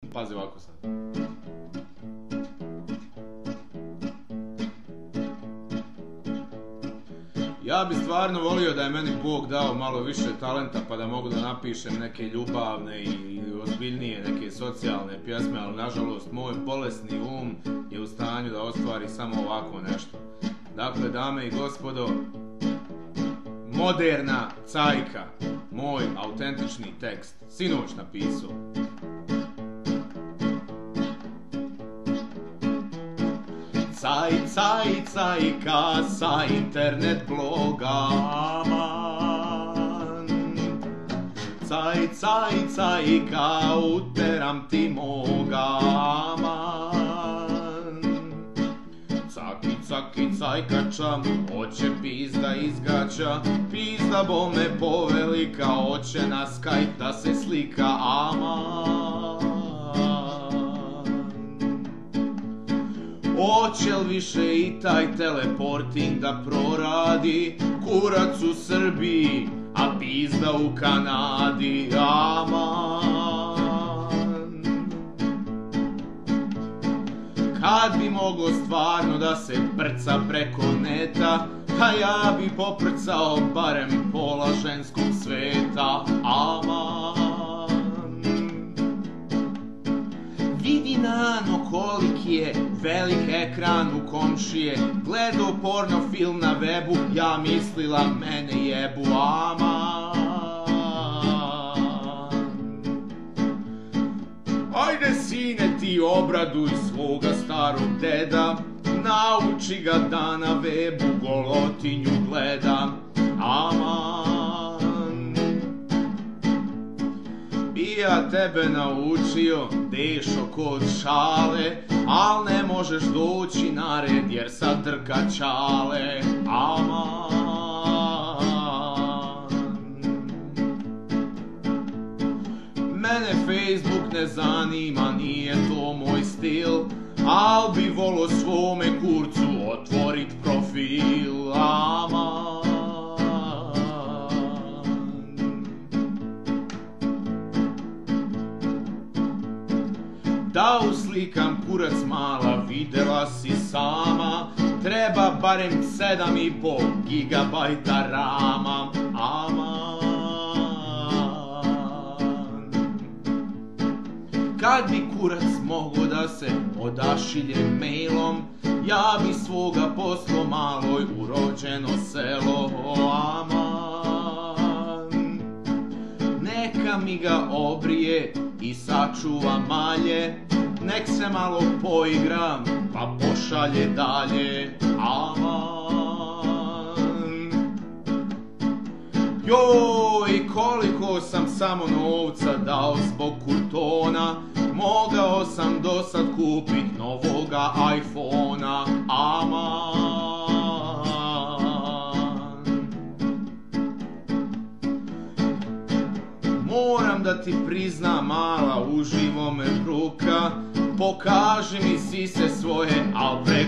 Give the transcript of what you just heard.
Pazi ovako sad. Ja bi stvarno volio da je meni Bog dao malo više talenta pa da mogu da napišem neke ljubavne i ozbiljnije neke socijalne pjesme, ali nažalost moj bolesni um je u stanju da ostvari samo ovako nešto. Dakle, dame i gospodo, Moderna cajka, moj autentični tekst, sinoć napisao. Caj, caj, cajka sa internet bloga, aman. Caj, caj, cajka, uteram ti moga, aman. Caki, caki, cajkača, oće pizda izgača, pizda bome povelika, oće na Skype da se slika, aman. Oće li više i taj teleporting da proradi, kurac u Srbiji, a pizda u Kanadi, aman. Kad bi moglo stvarno da se prca preko neta, a ja bi poprcao barem pola ženskog sveta, aman. Vidi nano koliki je velik ekran u komšije, gledao porno film na webu, ja mislila mene jebu, aman. Ajde sine ti obraduj svoga starog deda, nauči ga da na webu golotinju gleda, aman. Bi ja tebe naučio, dešo kod šale, al ne možeš doći na red jer sad drka čale, aman. Mene Facebook ne zanima, nije to moj stil, al bi volo svome kurcu otvorit profil, aman. Da uslikam kurac mala, videla si sama, treba barem 7,5 gigabajta rama, aman. Kad bi kurac mogo da se odašilje mailom, ja bi svoga poslo maloj urođeno selo, aman. Neka mi ga obrije i sačuva malje, nek se malo poigram pa pošalje dalje, aman. Joj, koliko sam samo novca dao zbog kurtona, mogao sam do sad kupit novoga iPhona, aman. Moram da ti priznam mala, uživo me bruka, pokaži mi sise svoje, al bre